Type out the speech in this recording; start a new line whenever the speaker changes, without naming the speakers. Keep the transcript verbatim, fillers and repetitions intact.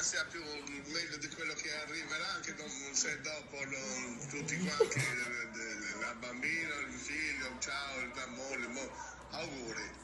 che sia più meglio di quello che arriverà, anche se dopo lo, tutti quanti, la bambina, il figlio, ciao, il moglie, auguri.